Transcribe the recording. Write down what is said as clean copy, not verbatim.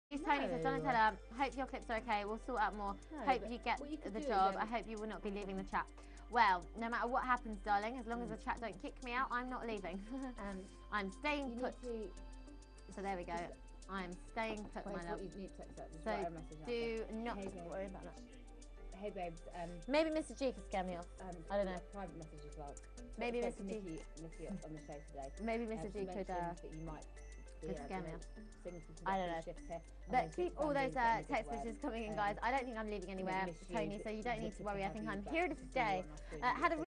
Tony says, Donatella, hope your clips are okay. We'll sort out more. Hope you get the job. I hope you will not be leaving the chat. Well, no matter what happens, darling, as long as the chat don't kick me out, I'm not leaving. I'm staying put. So there we go. I'm staying put, my love. You need to accept. So do not worry about that. Hey babes, maybe Mr. G can scare me off. I don't know. Private message as well. Maybe Mr. G. Nikki on the show today. Maybe Mr. G could that you might scare me off. I don't know. But keep all those text messages coming in, guys. I don't think I'm leaving anywhere, Tony, so you don't need to worry. I think I'm here to stay. Had a